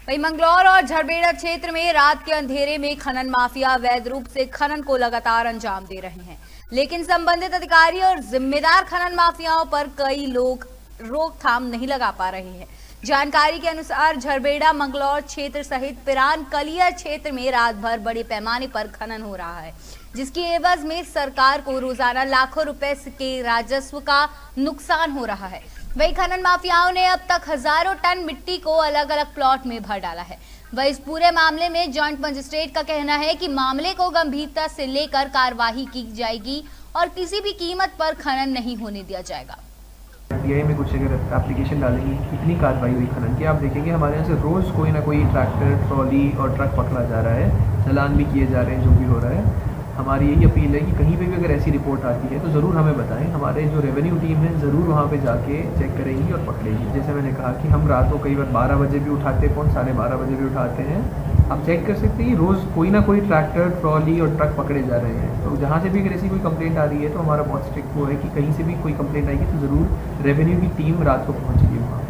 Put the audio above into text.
वहीं मंगलौर और झरबेड़ा क्षेत्र में रात के अंधेरे में खनन माफिया अवैध रूप से खनन को लगातार अंजाम दे रहे हैं, लेकिन संबंधित अधिकारी और जिम्मेदार खनन माफियाओं पर कई लोग रोकथाम नहीं लगा पा रहे हैं। जानकारी के अनुसार झरबेड़ा मंगलौर क्षेत्र सहित पिरान कलियर क्षेत्र में रात भर बड़े पैमाने पर खनन हो रहा है, जिसकी एवज में सरकार को रोजाना लाखों रुपए के राजस्व का नुकसान हो रहा है। वही खनन माफियाओं ने अब तक हजारों टन मिट्टी को अलग अलग प्लॉट में भर डाला है। वह इस पूरे मामले में जॉइंट मजिस्ट्रेट का कहना है कि मामले को गंभीरता से लेकर कार्यवाही की जाएगी और किसी भी कीमत पर खनन नहीं होने दिया जाएगा। DI में कुछ अगर एप्लीकेशन डालेंगे कितनी कार्रवाई हुई खनन की, आप देखेंगे हमारे यहाँ से रोज़ कोई ना कोई ट्रैक्टर, ट्रॉली और ट्रक पकड़ा जा रहा है, चालान भी किए जा रहे हैं, जो भी हो रहा है। हमारी यही अपील है कि कहीं पे भी अगर ऐसी रिपोर्ट आती है तो ज़रूर हमें बताएं। हमारे जो रेवेन्यू टीम है ज़रूर वहाँ पे जाके चेक करेंगी और पकड़ेगी। जैसे मैंने कहा कि हम रात को कई बार 12 बजे भी उठाते हैं, 12:30 बजे भी उठाते हैं। आप चेक कर सकते हैं रोज़ कोई ना कोई ट्रैक्टर, ट्रॉली और ट्रक पकड़े जा रहे हैं। तो जहाँ से भी अगर ऐसी कोई कंप्लेंट आ रही है तो हमारा बहुत स्ट्रिक्ट वो है कि कहीं से भी कोई कंप्लेंट आएगी तो ज़रूर रेवेन्यू की टीम रात को पहुँचेगी वहाँ।